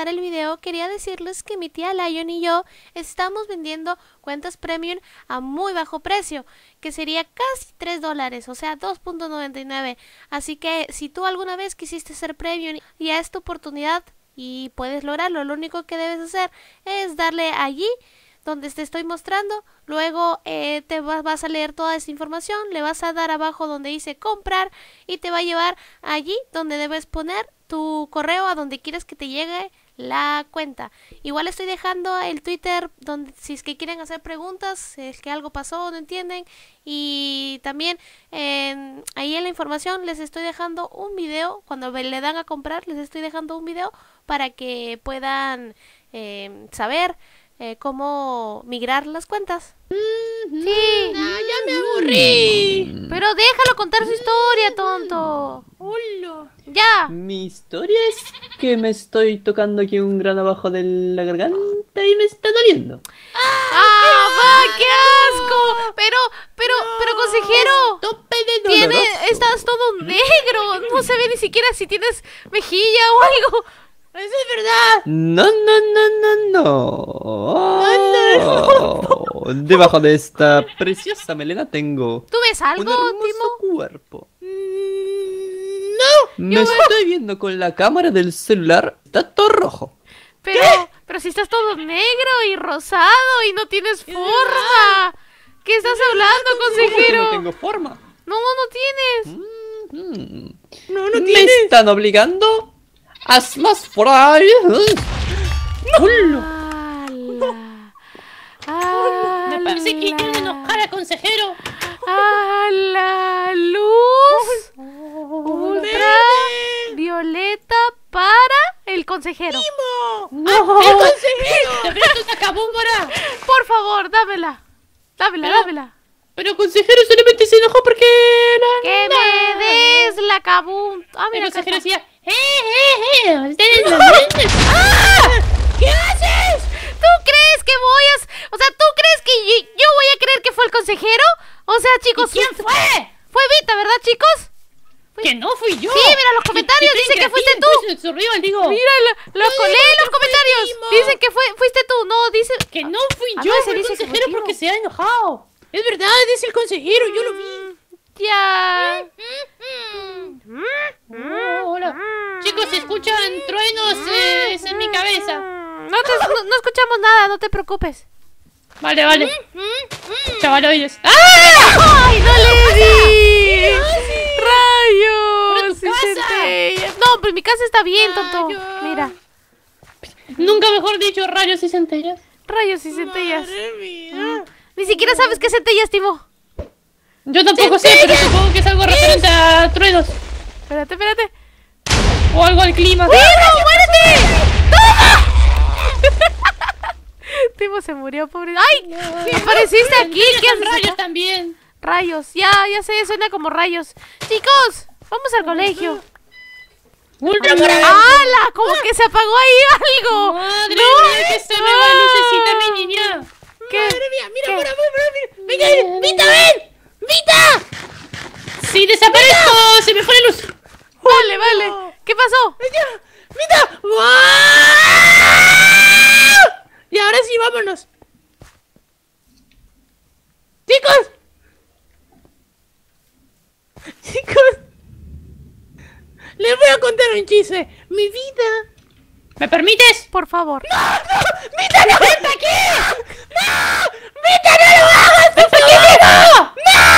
empezar el video, quería decirles que mi tía Lion y yo estamos vendiendo cuentas premium a muy bajo precio, que sería casi $3, o sea, 2.99. Así que si tú alguna vez quisiste ser premium, ya es tu oportunidad y puedes lograrlo. Lo único que debes hacer es darle allí donde te estoy mostrando, luego vas a leer toda esta información, le vas a dar abajo donde dice comprar y te va a llevar allí donde debes poner tu correo a donde quieres que te llegue la cuenta. Igual estoy dejando el Twitter donde si es que quieren hacer preguntas, si es que algo pasó o no entienden, y también ahí en la información les estoy dejando un video, cuando le dan a comprar les estoy dejando un video para que puedan saber cómo migrar las cuentas. Sí. Ya me aburrí. Pero déjalo contar su historia, tonto. Hola. Ya. Mi historia es que me estoy tocando aquí un grano abajo de la garganta y me está doliendo. ¡Qué asco! Pero consejero, Tope de dolor. estás todo negro. No se ve ni siquiera si tienes mejilla o algo. Eso es verdad. No. Debajo de esta preciosa melena tengo ¿Tú ves algo, un hermoso Timo? cuerpo. No. Me estoy viendo con la cámara del celular. Está todo rojo. Pero si estás todo negro y rosado y no tienes forma. ¿Qué estás hablando, ¿Cómo que consejero? no tengo forma? No tienes. No Me tienes. están obligando a Smash Fry. Me parece que quieren enojar al consejero. A la luz ultra violeta para el consejero. ¡No! ¡El consejero! ¡Te presto una cabúmbora! Por favor, dámela. Dámela. Pero consejero solamente se enojó porque... Que me des la cabum. Ah, El mira, consejero acá está. decía... ¡Ustedes lo ven! ¡Ah! ¿Qué haces? ¿Tú crees que o sea, tú crees que yo voy a creer que fue el consejero? O sea, chicos... ¿Quién fue? Fue Vita, ¿verdad, chicos? Que no fui yo. Sí, mira los comentarios, dicen que fuiste tú. Digo. Mira, lee los comentarios. Dicen que fuiste tú, no, dicen... Que no fui Ah, yo, no, ese fue el dice que fue consejero Timo. porque se ha enojado. Es verdad, es el consejero, yo lo vi. Ya. Hola. Chicos, se escuchan truenos es en mi cabeza. No escuchamos nada, no te preocupes. Vale. Chavaloides. ¡Ah! ¡Ay, no le di! ¡Rayos! ¡Pero tu y casa! centellas! No, pues mi casa está bien, tonto. Rayos. Mira, Nunca mejor dicho, rayos y centellas. rayos y centellas. Ni siquiera sabes qué centellas, Timo. Yo tampoco sé, pero supongo que es algo referente a truenos. Espérate. O algo al clima. ¡Timo, muérete! ¡Toma! Timo se murió, pobre. ¡Ay! Apareciste aquí. ¿Qué Son haces rayos acá? también. Rayos, ya sé, suena como rayos. Chicos, vamos al colegio. ¡Ultra morado! ¡Hala! Como que se apagó ahí algo. ¡Madre No. mía, que se me va la lucecita, mi niña! ¿Qué? ¡Madre mía! ¡Mira, ¿Qué? mira! ¡Venga, Vita, ven! ¡Vita! ¡Si desaparezco, se me fue la luz! Vale. ¿Qué pasó? ¡Vita! Y ahora sí, vámonos. Chicos, les voy a contar un chiste. Mi vida. ¿Me permites? Por favor. ¡Vita, no está aquí! ¡No! ¡Vita, no lo hagas! ¡No fue conmigo!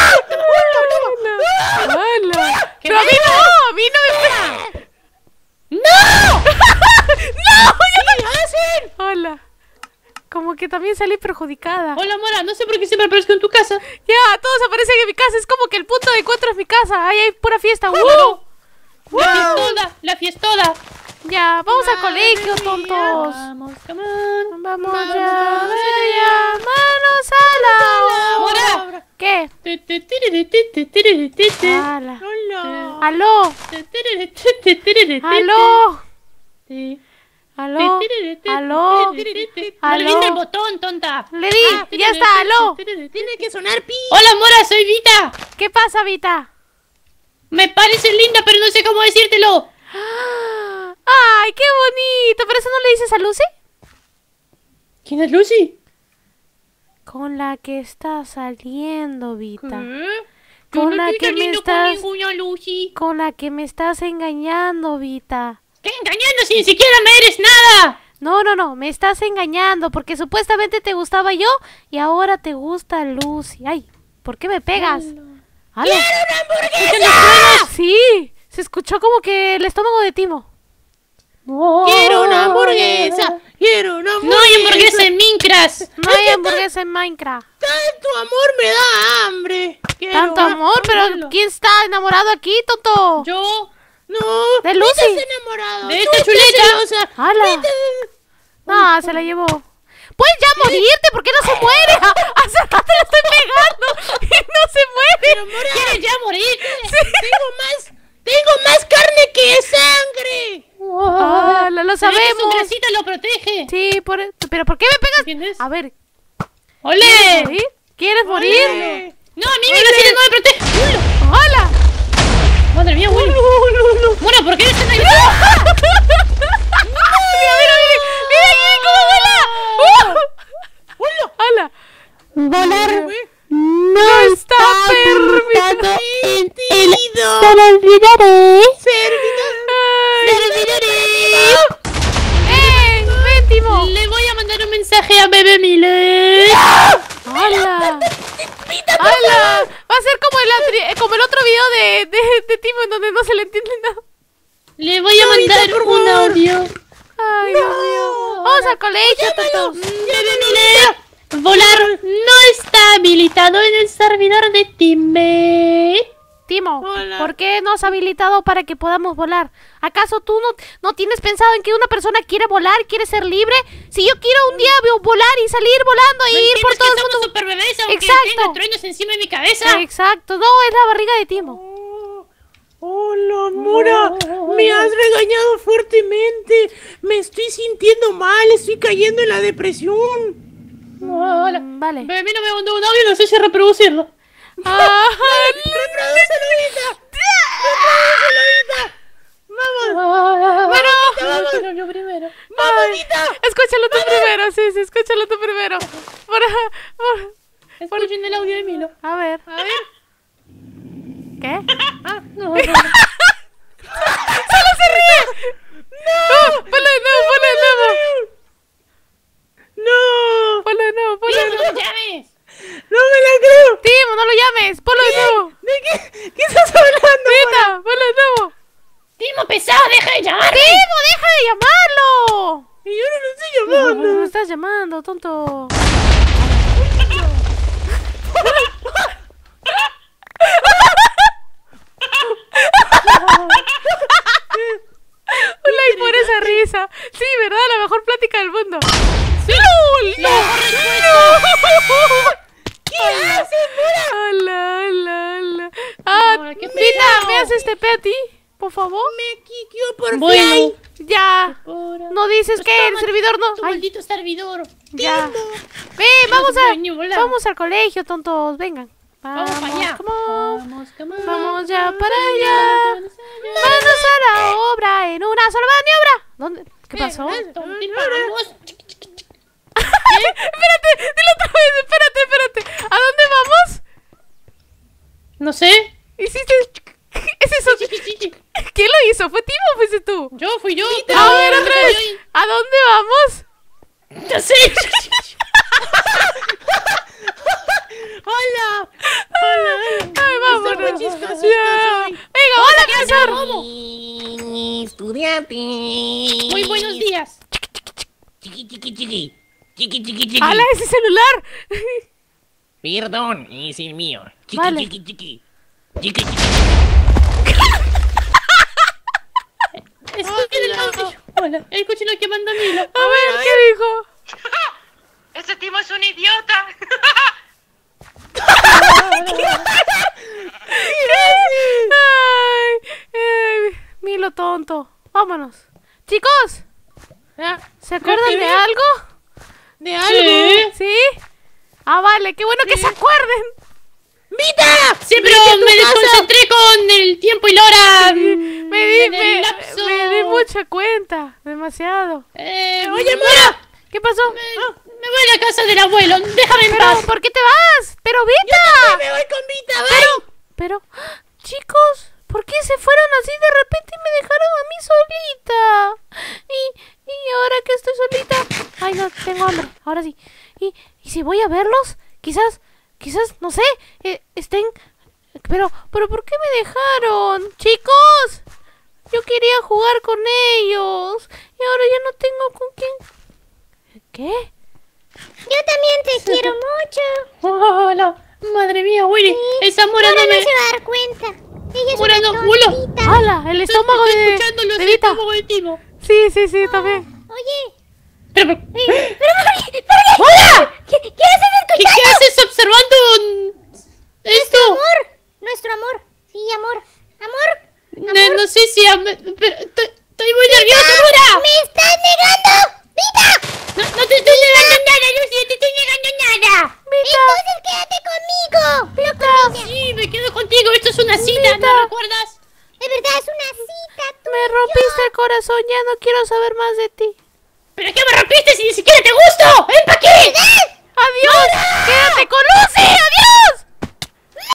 ¡Hala! Pero a mí no me... ¡No! ¿Qué hacen? Hola. Como que también salí perjudicada. Hola, Mora, no sé por qué siempre aparezco en tu casa. Ya, todos aparecen en mi casa. Es como que el punto de encuentro es mi casa. Ahí hay pura fiesta. Claro. La fiestoda. Ya, vamos al colegio, tontos. Vamos, come on. Vamos ya, manos a la obra. Mora. ¿Qué? Ala. Hola. Aló. Aló. Aló. Aló. No le diste Aló. el botón, tonta. Le di, ya está, aló. Tiene que sonar pi. Hola, Mora, soy Vita. ¿Qué pasa, Vita? Me pareces linda, pero no sé cómo decírtelo. ¡Ay, qué bonito! ¿Pero eso no le dices a Lucy? ¿Quién es Lucy? Con la que estás saliendo, Vita. Yo Con no la estoy que me saliendo con estás... ninguna Lucy. Con la que me estás engañando, Vita. ¿Qué engañando si ni siquiera me eres nada? No, me estás engañando porque supuestamente te gustaba yo y ahora te gusta Lucy. Ay, ¿por qué me pegas? ¡Hala! ¡Quiero una hamburguesa! Sí, se escuchó como que el estómago de Timo. ¡Quiero una hamburguesa! ¡Quiero una hamburguesa! ¡No hay hamburguesa en Minecraft! No hay hamburguesa en Minecraft. ¡Tanto amor me da hambre! Tanto amor, pero ¿quién está enamorado aquí, tonto? Yo. No. De Lucy. ¿Estás enamorado? De esta chuleta. ¡Hala! Ah, se la llevó. Puedes ya morirte, ¿por qué no se muere? Hace rato le estoy pegando y no se muere. Pero Mora, ¿quieres ya morir? Sí. Tengo más carne que sangre. Ah, lo sabemos. Su grasita lo protege. Sí, pero ¿por qué me pegas? ¿Entiendes? A ver, ¡Ole! ¿quieres morir? ¡Ole! No, a mí mi grasita no me protege. ¡Hola! Madre mía, Willy. Mora, ¿por qué no están ahí? ¡Mira aquí cómo vuela! ¡Hala! Volar ¡No está permitido! Se lo olvidaré. ¡Ey! ¡Ven, Timo! Le voy a mandar un mensaje a Bebé Milet. ¡Hala! ¡Hala! Va a ser como el otro video de Timo en donde no se le entiende nada. Le voy a mandar un audio. ¡Ay, Dios mío! ¡Vamos al colegio, tontos! Bebé Milet. Volar no está habilitado en el servidor de Teammate. Timo, Hola. ¿por qué no has habilitado para que podamos volar? ¿Acaso tú no tienes pensado en que una persona quiere volar, quiere ser libre? Si yo quiero un día volar y salir volando y ir por todo el mundo. Super bebés, aunque Exacto. tenga truenos encima de mi cabeza. Exacto, no, es la barriga de Timo. Hola, Mora. Me has regañado fuertemente. Me estoy sintiendo mal. Estoy cayendo en la depresión. Hola. Vale. Bebé no me mandó un audio, no sé si reproducirlo. ¡Reprodúcelo ahorita! ¡Reprodúcelo ahorita! ¡Vamos! Bueno, yo primero. ¡Mamita! Escúchalo tú primero, sí, escúchalo tú primero. Escuchen el audio de Milo. A ver. ¿Qué? No. ¡Solo se ríe! ¡No! ¡Ponlo de nuevo! ¡No! ¡Ponlo de nuevo! ¡No lo llames! ¡No me la creo! Timo, no lo llames, ponlo de nuevo. ¿De qué estás hablando? Neta, ponlo de nuevo. ¡Timo pesado, deja de llamarme! ¡Timo, deja de llamarlo! Y yo no lo estoy llamando. Me estás llamando, tonto. Un like por esa risa. Sí, ¿verdad? La mejor plática del mundo. ¡Sí! ¡No! ¿Qué haces, Mora? Hola. Mora, qué Vita, feo. ¿me haces este a ti? Por favor. Me quiqueó por Bueno. fly. Ya. Ahora. No dices que el servidor no. Tu Ay, maldito servidor. ya. Timo. Ven, Volar. vamos al colegio, tontos. Vengan. Vamos para allá. come on. Vamos, Vamos ya para allá. Manos a la obra en una sola maniobra. ¿Dónde? ¿Qué pasó? Vamos. Espérate, dilo otra vez, espérate. ¿A dónde vamos? No sé. Hiciste. ¿Es eso? ¿Quién lo hizo? ¿Fue Timo o fuiste tú? Fui yo. A ver, otra vez. ¿A dónde vamos? No sé. ¡Hola! Ay, vámonos. muy chistoso, Ya. soy. Venga, hola, profesor. Estudiante. Muy buenos días. Chiqui. ¡Hala, ese celular! Perdón, es el mío. Vale. Chiqui. Escuchen el audio. Hola. Escuchen lo que manda Milo. A ver, ¿qué dijo? ¡Ese Timo es un idiota! Ay, Milo tonto. Vámonos. Chicos, ¿se acuerdan de algo? ¿De algo? ¿Sí? Ah, vale, qué bueno que se acuerden. ¡Vita! Siempre ¡Vete a tu me casa! desconcentré con el tiempo y la hora. Me di mucha cuenta. Demasiado. Oye, Mora, ¿Qué pasó? me voy a la casa del abuelo. Déjame en Pero, paz. ¿por qué te vas? Pero Vita. Me voy con Vita, ¿vale? Pero, chicos, ¿por qué se fueron así de repente y me dejaron a mí solita? Y ahora que estoy solita... Ay, no, tengo hambre, ahora sí. Y si voy a verlos, quizás, no sé, estén... Pero, ¿por qué me dejaron? Chicos, yo quería jugar con ellos. Y ahora ya no tengo con quién... ¿Qué? Yo también te quiero mucho. Hola. Madre mía, Willy. Esa Mora Ahora no no me... se va a dar cuenta. Ella es Mora una no, Mulo. tontita. ¡Hala! El estómago Estoy de escuchando los Vita. estómagos de Timo. Sí, también. Oye, Pero, ¡hola! ¿Qué haces ¿qué escuchando? haces observando esto? Amor, nuestro amor. Sí, amor. Amor, No sé si... pero estoy muy nerviosa, Mora. ¿me estás negando? ¡Vita! No te estoy negando nada, Lucy. No te estoy negando nada. Entonces quédate conmigo. Pero con ella. Sí, me quedo contigo. Esto es una cita, ¿no recuerdas? De verdad, es una cita. Tú Me rompiste el corazón, ya no quiero saber más de ti. ¿Pero qué me rompiste si ni siquiera te gusto? ¡Ven pa' aquí! ¡Adiós! ¡Quédate con Lucy! ¡Adiós!